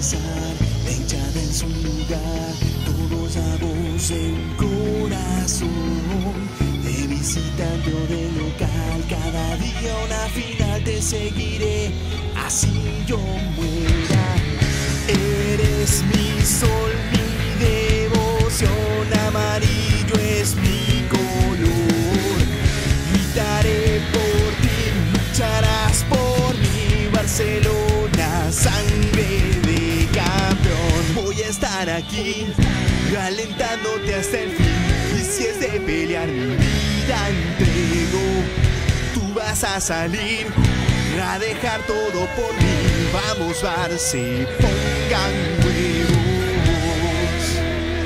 empezar, la hinchada en su lugar, todos a voz en corazón, de visitante o de local, cada día una final te seguiré, así yo muera. Eres mi sol, mi devoción, amarillo es mi color, gritaré por ti, lucharás por mí, Barcelona, sangre de campeón. Voy a estar aquí, alentándote hasta el fin, y si es de pelear mi vida entrego, tú vas a salir, a dejar todo por mí. Vamos Barce, pongan huevos.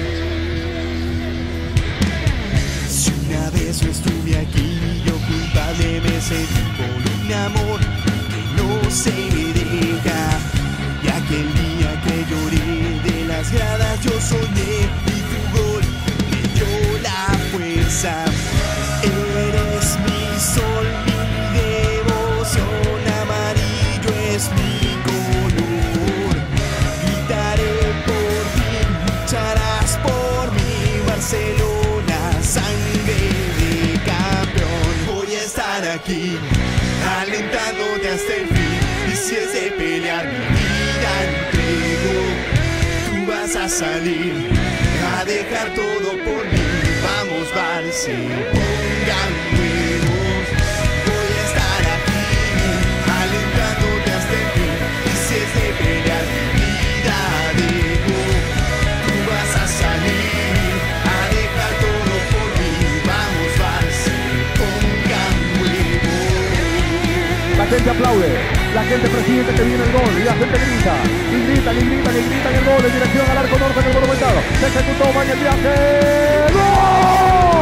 Si una vez yo estuve aquí, yo culpable me sentí por un amor que no se deja. Y aquel día que lloré de las gradas yo soñé, y tu gol me dio la fuerza. Eres mi sol, mi devoción, amarillo es mi color, gritaré por ti, lucharás por mí, Barcelona, sangre de campeón. Voy a estar aquí, alentándote hasta el fin, y si es de pelear mi vida entrego, tú vas a salir, a dejar todo por mí. Vamos Barce, pongan huevos. Voy a estar aquí, alentándote hasta el fin, y si es de pelear mi vida dejo, tú vas a salir, a dejar todo por mí. Vamos Barce, pongan huevos. La gente aplaude, la gente presiente que viene el gol, y la gente grita, y grita, y grita, y grita el gol en dirección al arco norte del Monumental. Se ejecutó, va en el viaje. ¡Gol!